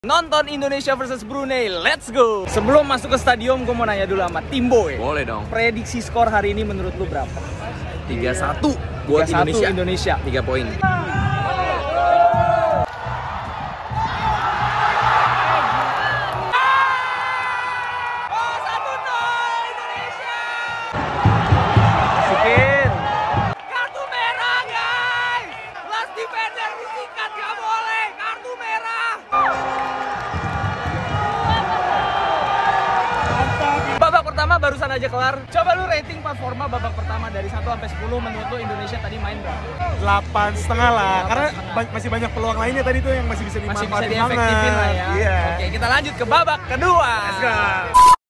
Nonton Indonesia versus Brunei, let's go! Sebelum masuk ke stadion, gue mau nanya dulu sama Timbo ya. Boleh dong. Prediksi skor hari ini menurut lu berapa? 3-1 buat 3-1 Indonesia. 3 poin. Masukin. Kartu merah guys! Last defender disikat, gak boleh! Kartu merah! Babak pertama barusan aja kelar. Coba lu rating performa babak pertama dari 1 sampai 10, menurut lu Indonesia tadi main berapa? 8,5 lah, karena masih banyak peluang lainnya tadi tuh yang masih bisa Masih dimanfaatin bisa diefektifin lah ya. Iya. Oke, kita lanjut ke babak kedua. Let's go.